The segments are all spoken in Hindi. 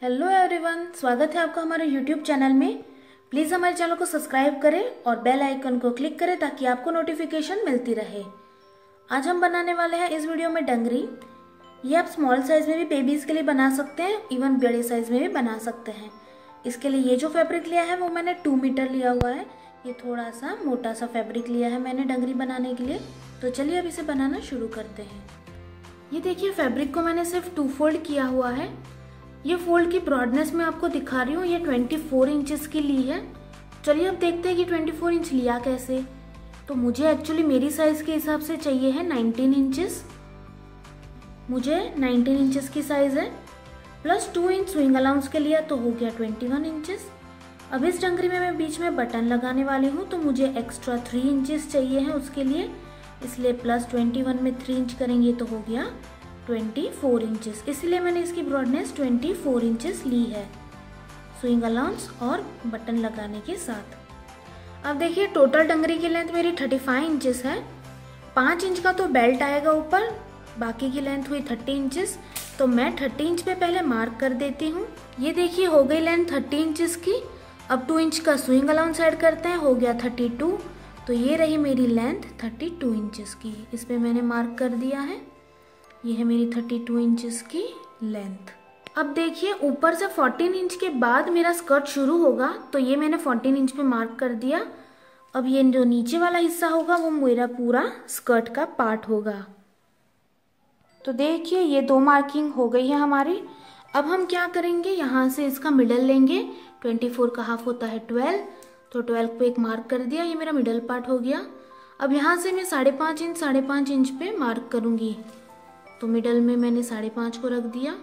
हेलो एवरीवन, स्वागत है आपका हमारे यूट्यूब चैनल में। प्लीज़ हमारे चैनल को सब्सक्राइब करें और बेल आइकन को क्लिक करें ताकि आपको नोटिफिकेशन मिलती रहे। आज हम बनाने वाले हैं इस वीडियो में डंगरी। ये आप स्मॉल साइज में भी बेबीज़ के लिए बना सकते हैं, इवन बड़े साइज में भी बना सकते हैं। इसके लिए ये जो फैब्रिक लिया है वो मैंने 2 मीटर लिया हुआ है। ये थोड़ा सा मोटा सा फैब्रिक लिया है मैंने डंगरी बनाने के लिए। तो चलिए अब इसे बनाना शुरू करते हैं। ये देखिए, फैब्रिक को मैंने सिर्फ 2 फोल्ड किया हुआ है। ये फोल्ड की ब्रॉडनेस मैं आपको दिखा रही हूँ, ये 24 इंचेस की ली है। चलिए अब देखते हैं कि 24 इंच लिया कैसे। तो मुझे एक्चुअली मेरी साइज़ के हिसाब से चाहिए है 19 इंचेस। मुझे 19 इंचेस की साइज़ है, प्लस 2 इंच स्विंग अलाउंस के लिए तो हो गया 21 इंचेस। अब इस डंगरी में मैं बीच में बटन लगाने वाली हूँ, तो मुझे एक्स्ट्रा 3 इंचेस चाहिए हैं उसके लिए, इसलिए प्लस 21 में 3 इंच करेंगे तो हो गया 24 इंचेस। इसलिए मैंने इसकी ब्रॉडनेस 24 इंचेस ली है स्विंग अलाउंस और बटन लगाने के साथ। अब देखिए, टोटल डंगरी की लेंथ मेरी 35 इंचेस है। 5 इंच का तो बेल्ट आएगा ऊपर, बाकी की लेंथ हुई 30 इंचेस। तो मैं 30 इंच पे पहले मार्क कर देती हूँ। ये देखिए, हो गई लेंथ 30 इंचेस की। अब 2 इंच का स्विंग अलाउंस ऐड करते हैं, हो गया 32। तो ये रही मेरी लेंथ 32 इंचेस की। इस पे मैंने मार्क कर दिया है। ये है मेरी 32 इंचेस की लेंथ। अब देखिए, ऊपर से 14 इंच के बाद मेरा स्कर्ट शुरू होगा, तो ये मैंने 14 इंच पे मार्क कर दिया। अब ये जो नीचे वाला हिस्सा होगा वो मेरा पूरा स्कर्ट का पार्ट होगा। तो देखिए, ये 2 मार्किंग हो गई है हमारी। अब हम क्या करेंगे, यहाँ से इसका मिडल लेंगे। 24 का हाफ होता है 12, तो 12 पे एक मार्क कर दिया, ये मेरा मिडल पार्ट हो गया। अब यहाँ से मैं 5.5 इंच पे मार्क करूंगी। तो मिडल में मैंने 5.5 को रख दिया।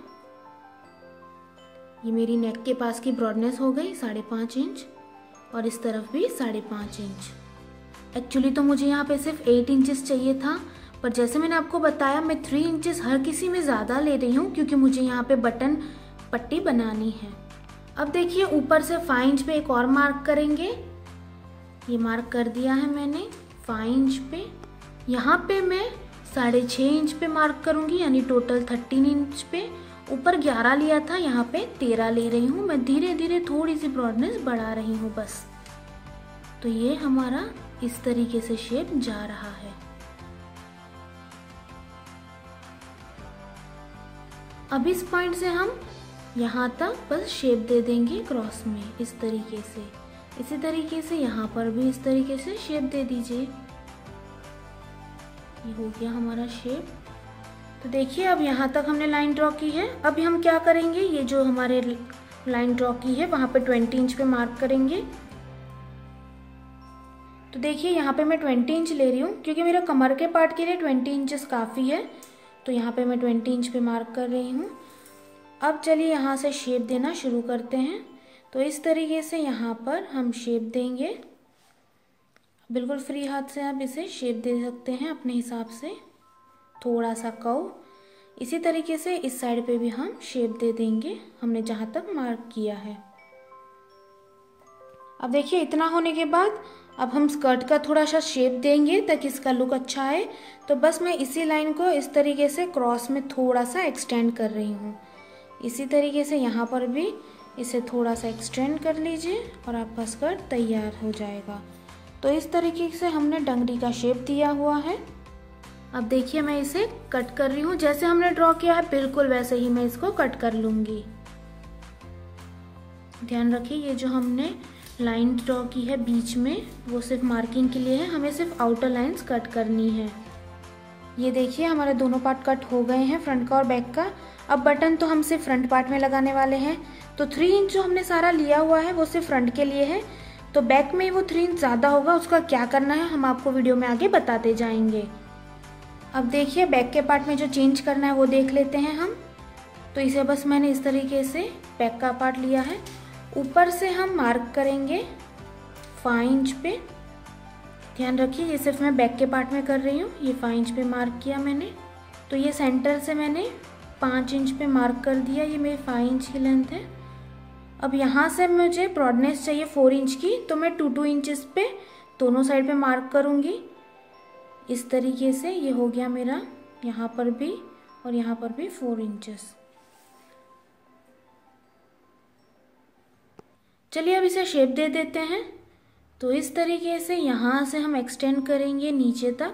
ये मेरी नेक के पास की ब्रॉडनेस हो गई 5.5 इंच, और इस तरफ भी 5.5 इंच। एक्चुअली तो मुझे यहाँ पे सिर्फ 8 इंचेस चाहिए था, पर जैसे मैंने आपको बताया मैं 3 इंचेस हर किसी में ज़्यादा ले रही हूँ, क्योंकि मुझे यहाँ पे बटन पट्टी बनानी है। अब देखिए, ऊपर से 5 इंच पे एक और मार्क करेंगे। ये मार्क कर दिया है मैंने 5 इंच पे। यहाँ पे मैं 6.5 इंच पे मार्क करूंगी, यानी टोटल 13 इंच पे। ऊपर 11 लिया था, यहाँ पे 13 ले रही हूँ। मैं धीरे धीरे थोड़ी सी ब्रॉडनेस बढ़ा रही हूँ बस। तो ये हमारा इस तरीके से शेप जा रहा है। अब इस पॉइंट से हम यहाँ तक बस शेप दे देंगे क्रॉस में, इस तरीके से। इसी तरीके से यहाँ पर भी इस तरीके से शेप दे दीजिए। ये हो गया हमारा शेप। तो देखिए, अब यहाँ तक हमने लाइन ड्रॉ की है। अब हम क्या करेंगे, ये जो हमारे लाइन ड्रॉ की है वहाँ पे 20 इंच पे मार्क करेंगे। तो देखिए, यहाँ पे मैं 20 इंच ले रही हूँ, क्योंकि मेरा कमर के पार्ट के लिए 20 इंचेस काफ़ी है। तो यहाँ पे मैं 20 इंच पे मार्क कर रही हूँ। अब चलिए यहाँ से शेप देना शुरू करते हैं। तो इस तरीके से यहाँ पर हम शेप देंगे। बिल्कुल फ्री हाथ से आप इसे शेप दे सकते हैं अपने हिसाब से, थोड़ा सा कर्व। इसी तरीके से इस साइड पे भी हम शेप दे देंगे, हमने जहाँ तक मार्क किया है। अब देखिए, इतना होने के बाद अब हम स्कर्ट का थोड़ा सा शेप देंगे ताकि इसका लुक अच्छा आए। तो बस मैं इसी लाइन को इस तरीके से क्रॉस में थोड़ा सा एक्सटेंड कर रही हूँ। इसी तरीके से यहाँ पर भी इसे थोड़ा सा एक्सटेंड कर लीजिए और आपका स्कर्ट तैयार हो जाएगा। तो इस तरीके से हमने डंगरी का शेप दिया हुआ है। अब देखिए, मैं इसे कट कर रही हूँ। जैसे हमने ड्रॉ किया है बिल्कुल वैसे ही मैं इसको कट कर लूँगी। ध्यान रखिए, ये जो हमने लाइन ड्रॉ की है बीच में वो सिर्फ मार्किंग के लिए है, हमें सिर्फ आउटर लाइंस कट करनी है। ये देखिए, हमारे दोनों पार्ट कट हो गए हैं, फ्रंट का और बैक का। अब बटन तो हम सिर्फ फ्रंट पार्ट में लगाने वाले हैं। तो 3 इंच जो हमने सारा लिया हुआ है वो सिर्फ फ्रंट के लिए है। तो बैक में वो 3 इंच ज़्यादा होगा, उसका क्या करना है हम आपको वीडियो में आगे बताते जाएंगे। अब देखिए, बैक के पार्ट में जो चेंज करना है वो देख लेते हैं हम। तो इसे बस मैंने इस तरीके से बैक का पार्ट लिया है। ऊपर से हम मार्क करेंगे 5 इंच पे। ध्यान रखिए, ये सिर्फ मैं बैक के पार्ट में कर रही हूँ। ये 5 इंच पे मार्क किया मैंने। तो ये सेंटर से मैंने 5 इंच पे मार्क कर दिया। ये मेरी 5 इंच की लेंथ है। अब यहाँ से मुझे ब्रॉडनेस चाहिए 4 इंच की, तो मैं 2 इंचेस पे दोनों साइड पे मार्क करूँगी। इस तरीके से ये हो गया मेरा, यहाँ पर भी और यहाँ पर भी 4 इंचेस। चलिए अब इसे शेप दे देते हैं। तो इस तरीके से यहाँ से हम एक्सटेंड करेंगे नीचे तक।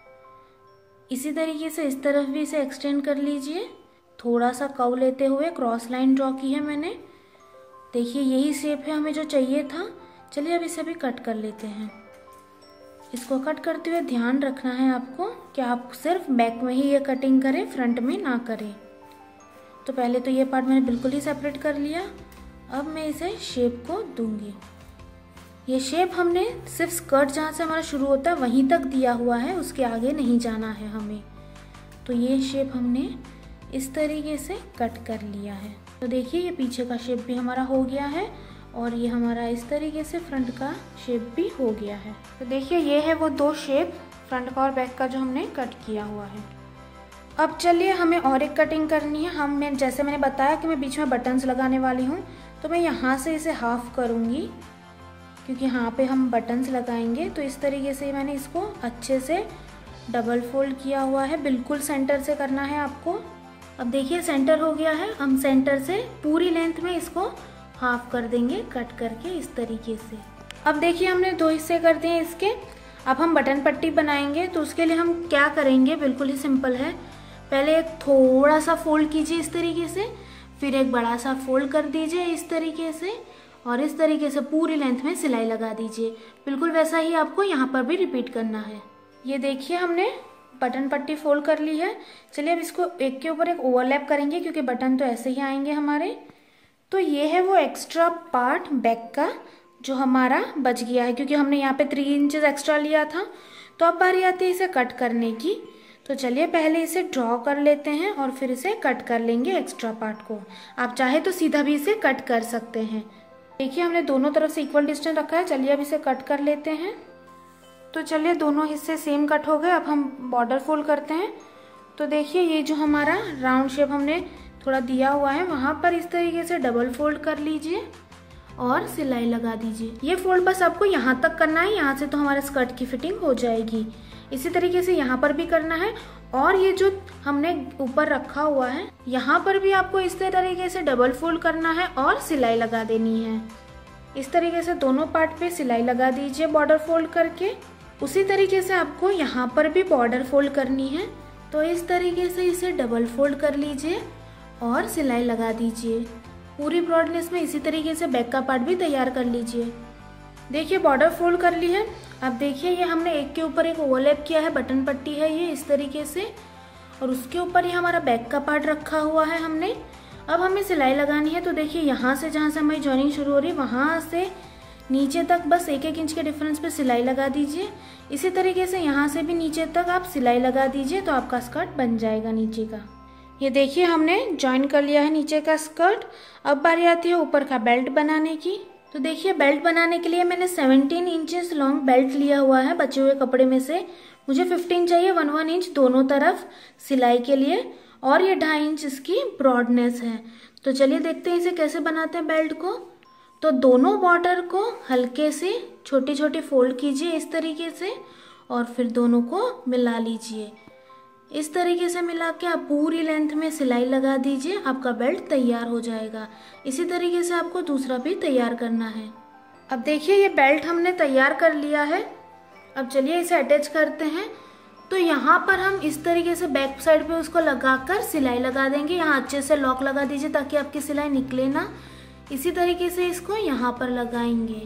इसी तरीके से इस तरफ भी इसे एक्सटेंड कर लीजिए। थोड़ा सा कर्व लेते हुए क्रॉस लाइन ड्रॉ की है मैंने। देखिए यही शेप है हमें जो चाहिए था। चलिए अब इसे भी कट कर लेते हैं। इसको कट करते हुए ध्यान रखना है आपको कि आप सिर्फ बैक में ही ये कटिंग करें, फ्रंट में ना करें। तो पहले तो ये पार्ट मैंने बिल्कुल ही सेपरेट कर लिया। अब मैं इसे शेप को दूंगी। ये शेप हमने सिर्फ स्कर्ट जहाँ से हमारा शुरू होता है वहीं तक दिया हुआ है, उसके आगे नहीं जाना है हमें। तो ये शेप हमने इस तरीके से कट कर लिया है। तो देखिए ये पीछे का शेप भी हमारा हो गया है और ये हमारा इस तरीके से फ्रंट का शेप भी हो गया है। तो देखिए ये है वो दो शेप फ्रंट का और बैक का जो हमने कट किया हुआ है। अब चलिए हमें और एक कटिंग करनी है। जैसे मैंने बताया कि मैं बीच में बटन्स लगाने वाली हूँ, तो मैं यहाँ से इसे हाफ करूँगी क्योंकि यहाँ पे हम बटन्स लगाएंगे। तो इस तरीके से मैंने इसको अच्छे से डबल फोल्ड किया हुआ है। बिल्कुल सेंटर से करना है आपको। अब देखिए सेंटर हो गया है। हम सेंटर से पूरी लेंथ में इसको हाफ कर देंगे कट करके इस तरीके से। अब देखिए हमने दो हिस्से कर दिए इसके। अब हम बटन पट्टी बनाएंगे। तो उसके लिए हम क्या करेंगे, बिल्कुल ही सिंपल है। पहले एक थोड़ा सा फोल्ड कीजिए इस तरीके से, फिर एक बड़ा सा फोल्ड कर दीजिए इस तरीके से और इस तरीके से पूरी लेंथ में सिलाई लगा दीजिए। बिल्कुल वैसा ही आपको यहाँ पर भी रिपीट करना है। ये देखिए हमने बटन पट्टी फोल्ड कर ली है। चलिए अब इसको एक के ऊपर एक ओवरलैप करेंगे क्योंकि बटन तो ऐसे ही आएंगे हमारे। तो ये है वो एक्स्ट्रा पार्ट बैक का जो हमारा बच गया है क्योंकि हमने यहाँ पे 3 इंचेस एक्स्ट्रा लिया था। तो अब बारी आती है इसे कट करने की। तो चलिए पहले इसे ड्रॉ कर लेते हैं और फिर इसे कट कर लेंगे एक्स्ट्रा पार्ट को। आप चाहे तो सीधा भी इसे कट कर सकते हैं। देखिए हमने दोनों तरफ से इक्वल डिस्टेंस रखा है। चलिए अब इसे कट कर लेते हैं। तो चलिए दोनों हिस्से सेम कट हो गए। अब हम बॉर्डर फोल्ड करते हैं। तो देखिए ये जो हमारा राउंड शेप हमने थोड़ा दिया हुआ है वहाँ पर इस तरीके से डबल फोल्ड कर लीजिए और सिलाई लगा दीजिए। ये फोल्ड बस आपको यहाँ तक करना है। यहाँ से तो हमारे स्कर्ट की फिटिंग हो जाएगी। इसी तरीके से यहाँ पर भी करना है और ये जो हमने ऊपर रखा हुआ है यहाँ पर भी आपको इस तरीके से डबल फोल्ड करना है और सिलाई लगा देनी है। इस तरीके से दोनों पार्ट पे सिलाई लगा दीजिए बॉर्डर फोल्ड करके। उसी तरीके से आपको यहाँ पर भी बॉर्डर फोल्ड करनी है। तो इस तरीके से इसे डबल फोल्ड कर लीजिए और सिलाई लगा दीजिए पूरी ब्रॉडनेस में। इसी तरीके से बैक का पार्ट भी तैयार कर लीजिए। देखिए बॉर्डर फोल्ड कर ली है। अब देखिए ये हमने एक के ऊपर एक ओवरलैप किया है। बटन पट्टी है ये इस तरीके से और उसके ऊपर ही हमारा बैक का पार्ट रखा हुआ है हमने। अब हमें सिलाई लगानी है। तो देखिए यहाँ से जहाँ से हमारी जॉइनिंग शुरू हो रही है वहाँ से नीचे तक बस 1-1 इंच के डिफरेंस पे सिलाई लगा दीजिए। इसी तरीके से यहाँ से भी नीचे तक आप सिलाई लगा दीजिए तो आपका स्कर्ट बन जाएगा नीचे का। ये देखिए हमने ज्वाइन कर लिया है नीचे का स्कर्ट। अब बारी आती है ऊपर का बेल्ट बनाने की। तो देखिए बेल्ट बनाने के लिए मैंने 17 इंचेस लॉन्ग बेल्ट लिया हुआ है बचे हुए कपड़े में से। मुझे 15 चाहिए 1-1 इंच दोनों तरफ सिलाई के लिए और ये 2.5 इंच इसकी ब्रॉडनेस है। तो चलिए देखते हैं इसे कैसे बनाते हैं बेल्ट को। तो दोनों बॉर्डर को हल्के से छोटी छोटी फोल्ड कीजिए इस तरीके से और फिर दोनों को मिला लीजिए। इस तरीके से मिला के आप पूरी लेंथ में सिलाई लगा दीजिए। आपका बेल्ट तैयार हो जाएगा। इसी तरीके से आपको दूसरा भी तैयार करना है। अब देखिए ये बेल्ट हमने तैयार कर लिया है। अब चलिए इसे अटैच करते हैं। तो यहाँ पर हम इस तरीके से बैक साइड पे उसको लगाकर सिलाई लगा देंगे। यहाँ अच्छे से लॉक लगा दीजिए ताकि आपकी सिलाई निकले ना। इसी तरीके से इसको यहाँ पर लगाएंगे।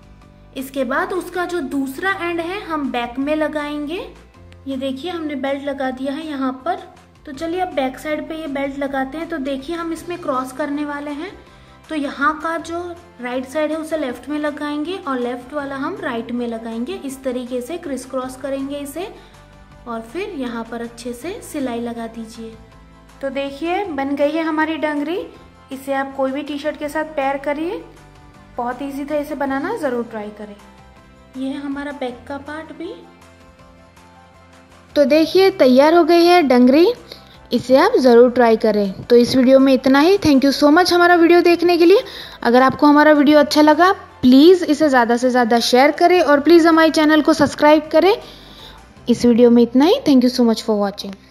इसके बाद उसका जो दूसरा एंड है हम बैक में लगाएंगे। ये देखिए हमने बेल्ट लगा दिया है यहाँ पर। तो चलिए अब बैक साइड पे ये बेल्ट लगाते हैं। तो देखिए हम इसमें क्रॉस करने वाले हैं। तो यहाँ का जो राइट साइड है उसे लेफ्ट में लगाएंगे और लेफ्ट वाला हम राइट में लगाएंगे। इस तरीके से क्रिस क्रॉस करेंगे इसे और फिर यहाँ पर अच्छे से सिलाई लगा दीजिए। तो देखिए बन गई है हमारी डंगरी। इसे आप कोई भी टी शर्ट के साथ पेयर करिए। बहुत ईजी था इसे बनाना, ज़रूर ट्राई करें। ये है हमारा बैक का पार्ट भी। तो देखिए तैयार हो गई है डंगरी। इसे आप ज़रूर ट्राई करें। तो इस वीडियो में इतना ही। थैंक यू सो मच हमारा वीडियो देखने के लिए। अगर आपको हमारा वीडियो अच्छा लगा प्लीज़ इसे ज़्यादा से ज़्यादा शेयर करें और प्लीज़ हमारे चैनल को सब्सक्राइब करें। इस वीडियो में इतना ही। Thank you so much for watching.